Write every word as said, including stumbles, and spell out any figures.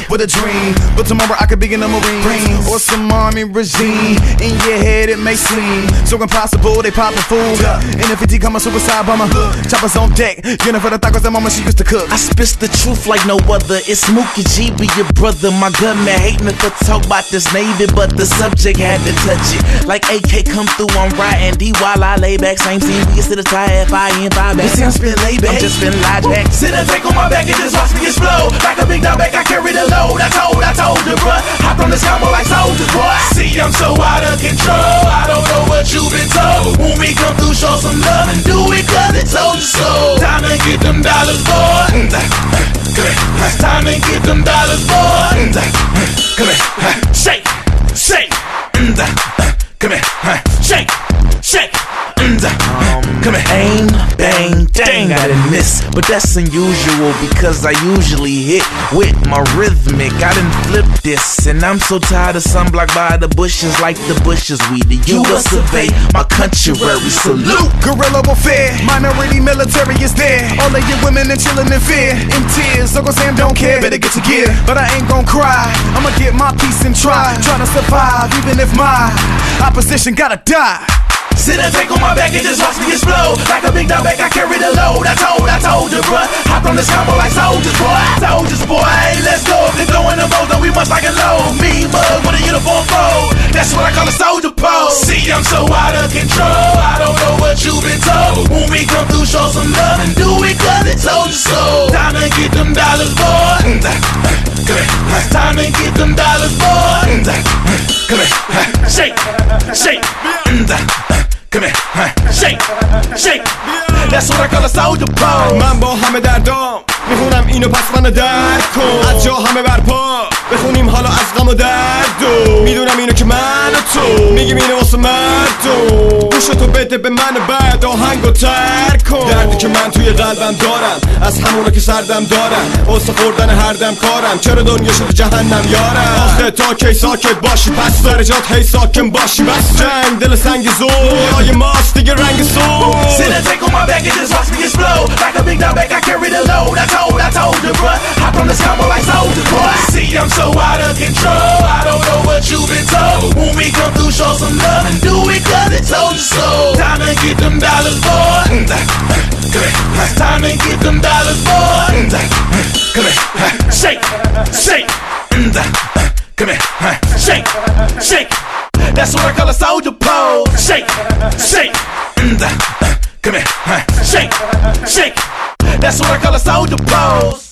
with a dream, but tomorrow I could be in the Marines or some army regime. In your head it may seem so impossible, they pop a fool. In the fifty come a suicide bomber, choppers on deck, getting for the tacos that mama she used to cook. I spit the truth like no other. It's Mookie G, be your brother. My gunman hate me for talk about this Navy, but the subject had to touch it. Like A K come through, I'm riding D while I lay back. Same scene, we get to the tire, F I N five back. You see I'm spit laid back, I'm just been lied back. Sit and take on my back and just watch me explode. Like a big dumb back, I carry the load. I told, I told you, bruh. Hop on this combo like soldiers, boy. See, I'm so out of control. I don't know what you've been told. When we come through, show some love and do it cause it told you so. Time to get them dollars, boy. It's time to get them dollars, boy. Come here, shake, shake. Come here, shake, shake. Um, Come here. Aim, bang, dang, I done miss, but that's unusual because I usually hit with my rhythmic. I done flip this, and I'm so tired of sunblock by the bushes like the bushes. We the U S of A, my country salute. Guerrilla warfare, minority military is there. All of your women and chillin' in fear, in tears. Uncle Sam don't care, better get your gear. But I ain't gon' cry, I'ma get my peace and try. Try to survive, even if my opposition gotta die. Sit and take on my back and just watch me explode. Like a big dumb back, I carry the load. I told, I told you, bruh. Hop on this combo like soldiers, boy. Soldiers, boy. Hey, let's go. If they blowing the boat, then we must like a load. Me mug with a uniform fold. That's what I call a soldier pose. See, I'm so out of control. I don't know what you've been told. When we come through, show some love and do it cause it told you so. Time to get them dollars, boy. It's time to get them dollars, boy. Come here, shake, shake. Come here, shake, shake. That's what I call a soldier pose. من با همه دردام میخونم اینو پس منو درک کن. از جا همه برپا بخونیم حالا از غم و درد و میدونم اینو که من و تو میگیم اینو واسه مردم. گوشتو بده به من و بعد آهنگو ترک کن. دردی که من توی قلبم دارم از همونا که سردم دارم واسه خوردن هر دم کارم. چرا دنیا شده جهنم یارم. آخه تا کی ساکت باشی پس درجات هی ساکن باشی. بس جنگ دل سنگ زور آیه ماست دیگه رنگ سور. Sit and take on my back and just watch me explode. Like a big dumb back, I carry the load. I told, I told you, bruh. Hop on this combo like soldiers, boy. See, I'm so out of control. I don't know what you've been told. When we come through, show some love and do it cause it told you so. Time to get them dollars, boy. It's time to get them dollars, boy. Come here, shake, shake. Come here, shake, shake. That's what I call a soldier pose. Shake, shake. Come here, shake, shake. That's what I call a soldier pose.